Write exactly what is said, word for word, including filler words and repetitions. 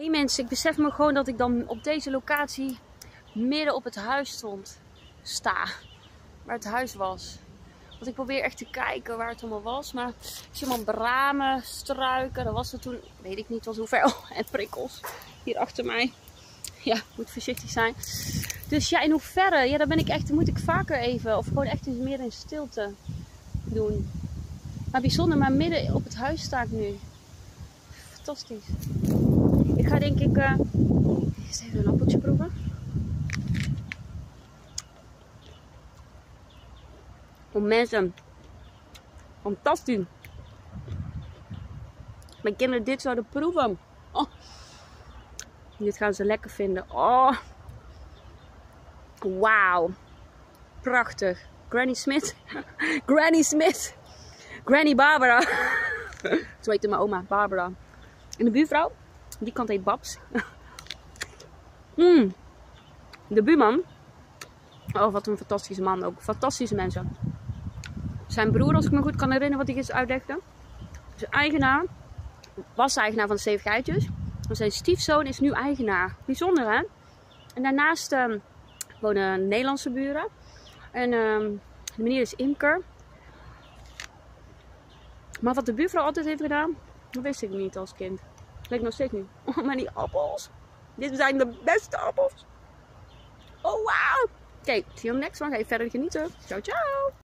Hey mensen, ik besef me gewoon dat ik dan op deze locatie midden op het huis stond. Sta. Waar het huis was. Want ik probeer echt te kijken waar het allemaal was. Maar ik zie allemaal bramen, struiken. Dat was er toen, weet ik niet tot hoeveel. Oh, en prikkels. Hier achter mij. Ja, moet voorzichtig zijn. Dus ja, in hoeverre? Ja, daar ben ik echt, moet ik vaker even. Of gewoon echt eens meer in stilte doen. Maar bijzonder, maar midden op het huis sta ik nu. Fantastisch. Ik ga denk ik uh, eens even een appeltje proeven. Oh mensen, fantastisch. Mijn kinderen dit zouden proeven. Oh. Dit gaan ze lekker vinden. Oh. Wauw. Prachtig. Granny Smith. Granny Smith. Granny Barbara. Zo heette mijn oma, Barbara. En de buurvrouw, die kant heet Babs. mm. De buurman. Oh, wat een fantastische man ook. Fantastische mensen. Zijn broer, als ik me goed kan herinneren wat hij eens uitlegde. Zijn eigenaar was eigenaar van de Zeven Geitjes. Maar zijn stiefzoon is nu eigenaar. Bijzonder hè? En daarnaast uh, wonen Nederlandse buren. En uh, de meneer is imker. Maar wat de buurvrouw altijd heeft gedaan, dat wist ik niet als kind. Dat weet ik nog steeds niet. Oh, maar die appels. Dit zijn de beste appels. Oh, wauw. Oké, okay, zie je next one. Ga je verder genieten. Ciao, ciao.